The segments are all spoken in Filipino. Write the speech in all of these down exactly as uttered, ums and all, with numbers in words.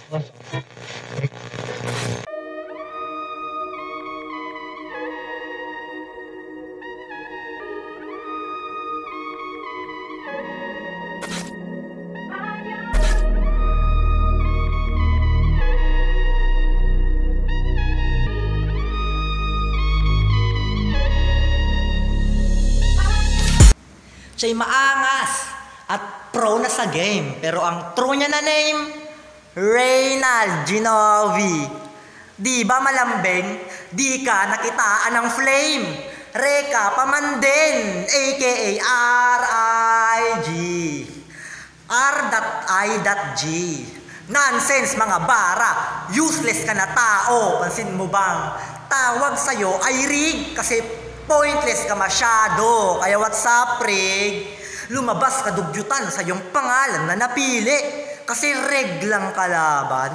Siya'y maangas at pro na sa game. Pero ang true niya na name, Reynald Ginovi. Di ba malambing? Di ka nakitaan ng flame. Reka Pamanden, a k a. R I G. R I G. Nonsense mga bara. Useless ka na tao. Pansin mo bang? Tawag sa'yo ay rig kasi pointless ka masyado. Kaya what's up, Rig? Lumabas ka dugyutan sa iyong pangalan na napili. Kasi reg lang kalaban.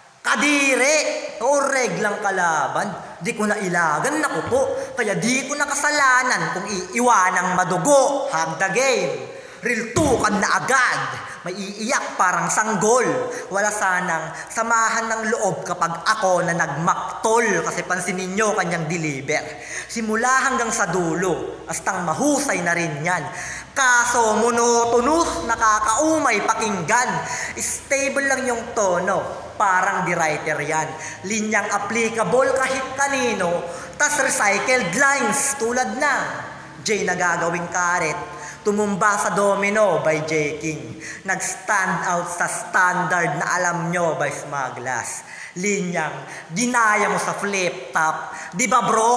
Kadire! O reg lang kalaban. Di ko na ilagan, naku po. Kaya di ko na kasalanan kung iiwanang madugo. Hag the game. Real tukan na agad. May iiyak parang sanggol. Wala sanang samahan ng loob kapag ako na nagmaktol. Kasi pansinin nyo kanyang deliver. Simula hanggang sa dulo. Astang mahusay na rin yan. Kaso monotonous, nakakaumay pakinggan. Stable lang yung tono. Parang di writer yan. Linyang applicable kahit kanino. Tas recycled lines tulad na J na gagawing karet. Tumumba sa domino by J King. Nag-stand out sa standard na alam nyo by Smaglas. Linyang, ginaya mo sa flip top. Di ba bro?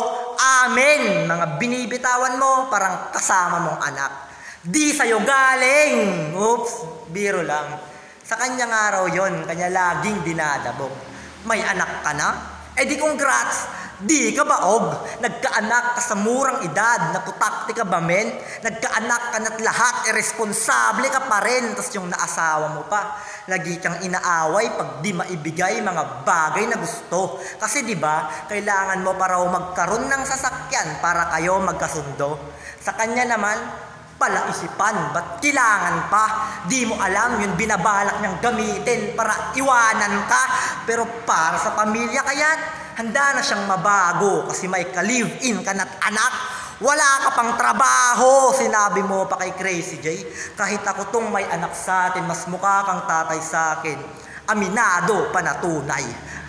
Amen! Mga binibitawan mo parang kasama mong anak. Di sa'yo galing! Oops, biro lang. Sa kanyang araw yon, kanya laging dinadabog. May anak ka na? Eh di congrats! Di ka ba og? Nagkaanak ka sa murang edad, naputakti ka ba men? Nagkaanak ka na't lahat, irresponsable ka pa rin. Tapos yung naasawa mo pa, lagi kang inaaway pag di maibigay mga bagay na gusto. Kasi di ba kailangan mo para magkaroon ng sasakyan para kayo magkasundo. Sa kanya naman, palaisipan, ba't kailangan pa? Di mo alam yung binabalak niyang gamitin para iwanan ka. Pero para sa pamilya kaya, handa na siyang mabago kasi may ka-live-in ka na't anak. Wala ka pang trabaho, sinabi mo pa kay Crazy J. Kahit ako tong may anak sa atin, mas mukha kang tatay sa akin. Aminado pa na tunay.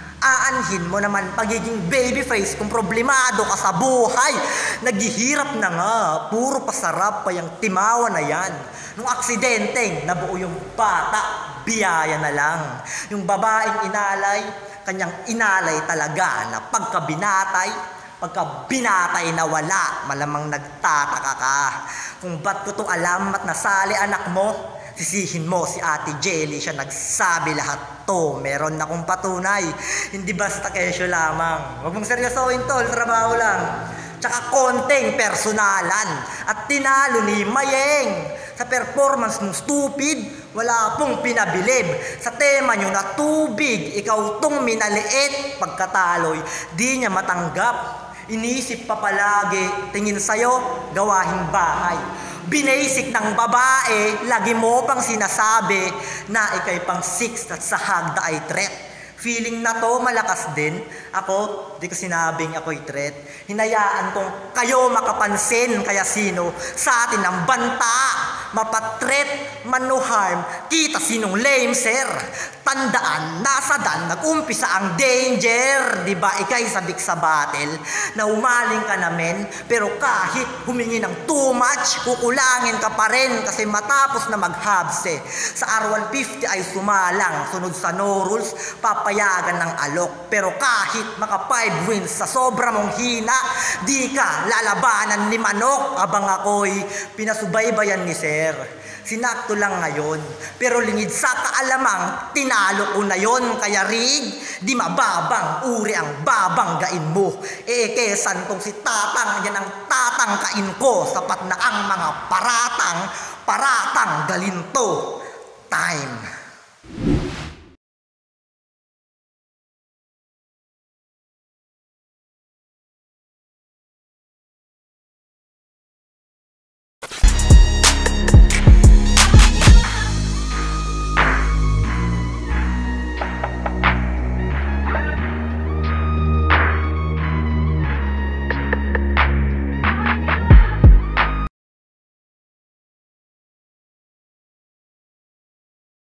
Aanhin mo naman pagiging baby face kung problemado ka sa buhay. Naghihirap na nga, puro pasarap pa yung timawa na yan. Nung aksidenteng nabuo yung bata, biyaya na lang. Yung babaeng inalay, kanyang inalay talaga na pagkabinatay, pagkabinatay na wala, malamang nagtataka ka. Kung ba't ko to alam at nasali anak mo, sisihin mo si Ate Jelly, siya nagsabi lahat to. Meron na kong patunay, hindi basta kesyo lamang. Huwag mong seryosohin tol, trabaho lang. Tsaka konting personalan at tinalo ni Mayeng. Sa performance mong stupid, wala pong pinabilib. Sa tema nyo na tubig, ikaw tong minaliit. Pagkataloy, di niya matanggap. Inisip pa palagi, tingin sa'yo, gawahing bahay. Binasic ng babae, lagi mo pang sinasabi na ikay pang six at sa hagda ay threat. Feeling na to malakas din. Ako, di ko sinabing ako'y threat. Hinayaan kong kayo makapansin, kaya sino sa atin ang banta. Mapatret, manuharm, kita sinong lame sir. Tandaan, nasa dan, nag-umpisa ang danger. Diba ikay sabik sa battle na umaling ka namin, pero kahit humingi ng too much, kukulangin ka pa rin kasi matapos na mag-habse. Sa R one fifty ay sumalang, sunod sa no rules, papayagan ng alok. Pero kahit maka five wins sa sobra mong hina, di ka lalabanan ni Manok. Abang ako'y pinasubaybayan ni sir. Sinakto lang ngayon, pero lingid sa kaalamang, tinalo ko na yon. Kaya rig, di mababang uri ang babanggain mo. E kesan tong si Tatang, yan ang tatangkain ko. Sapat na ang mga paratang, paratang galinto. Time.